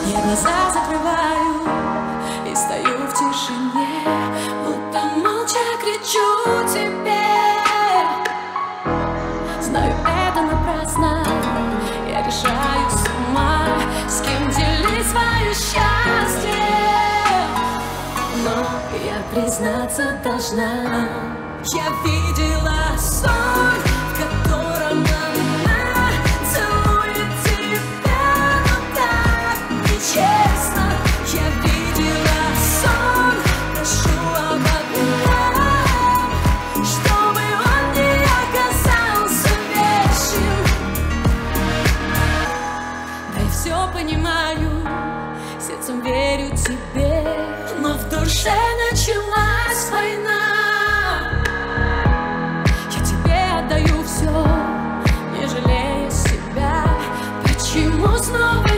Я глаза закрываю и стою в тишине, будто молча кричу тебе. Знаю, это напрасно, я решаю сама, с кем делить свое счастье. Но я признаться должна, я видела сон, в котором она целует тебя, но так нечестно. Я видела сон, прошу об одном, чтобы он не оказался вечным. Да я все понимаю, сердцем верю тебе, но в душе началась война. Я тебе отдаю все, не жалея себя. Почему снова